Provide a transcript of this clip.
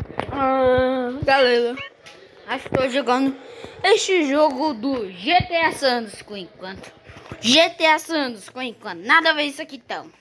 Galera, acho que tô jogando este jogo do GTA Santos por enquanto. GTA Santos por enquanto. Nada a ver isso aqui então.